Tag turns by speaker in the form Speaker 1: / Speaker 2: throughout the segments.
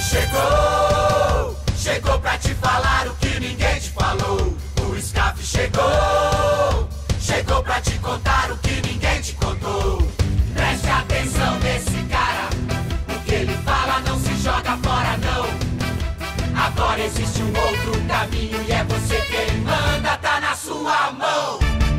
Speaker 1: chegou, chegou pra te falar o que ninguém te falou. O SCAF chegou, chegou pra te contar o que ninguém te contou. Preste atenção nesse cara, o que ele fala não se joga fora não. Agora existe um outro caminho e é você quem manda, tá na sua mão.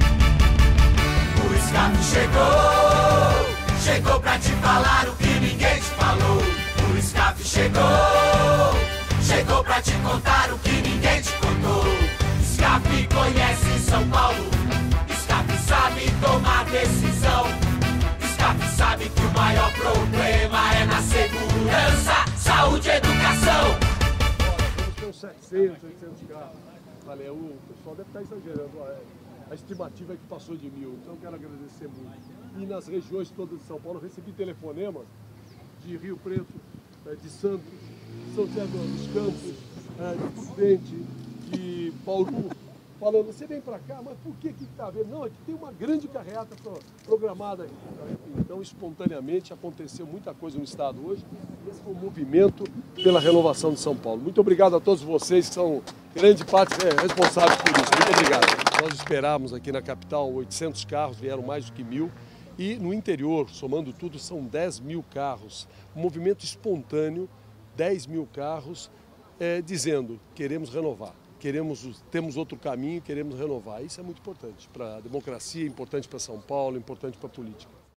Speaker 1: O SCAF chegou, chegou pra te falar o que ninguém te falou. O SCAF chegou, chegou pra te contar o que ninguém te contou. SCAF conhece São Paulo, SCAF sabe tomar decisão. SCAF sabe que o maior problema é na segurança, saúde e educação.
Speaker 2: São 700, 800 carros. Olha, o pessoal deve estar exagerando. A estimativa é que passou de 1000, então eu quero agradecer muito. E nas regiões todas de São Paulo, eu recebi telefonemas de Rio Preto, de Santos, São José dos Campos, de Prudente, de Bauru, falando, você vem para cá, mas por que está havendo? Não, é que tem uma grande carreata programada aqui. Então, espontaneamente, aconteceu muita coisa no estado hoje. Esse foi um movimento pela renovação de São Paulo. Muito obrigado a todos vocês que são grande parte responsáveis por isso. Muito obrigado. Nós esperávamos aqui na capital 800 carros, vieram mais do que 1000. E no interior, somando tudo, são 10.000 carros. Um movimento espontâneo, 10.000 carros, dizendo, queremos renovar. Temos outro caminho, queremos renovar. Isso é muito importante para a democracia, importante para São Paulo, importante para a política.